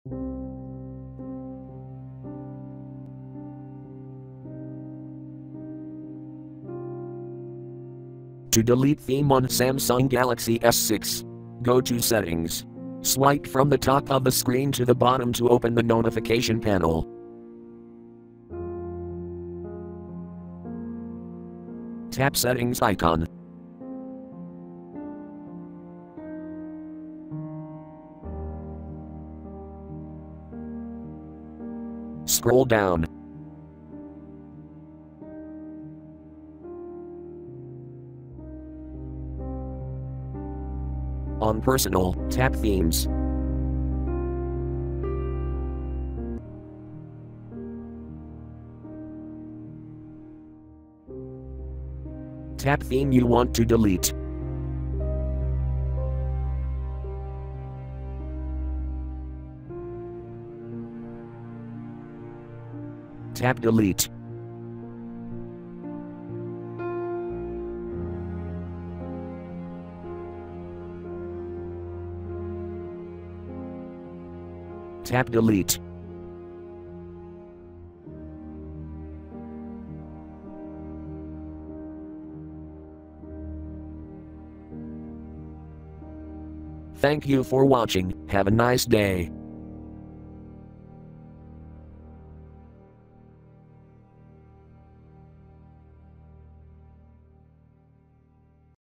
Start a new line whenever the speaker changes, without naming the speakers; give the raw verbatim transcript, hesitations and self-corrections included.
To delete theme on Samsung Galaxy S six, go to Settings. Swipe from the top of the screen to the bottom to open the notification panel. Tap Settings icon. Scroll down. On Personal, tap Themes. Tap theme you want to delete. Tap Delete. Tap Delete. Thank you for watching. Have a nice day.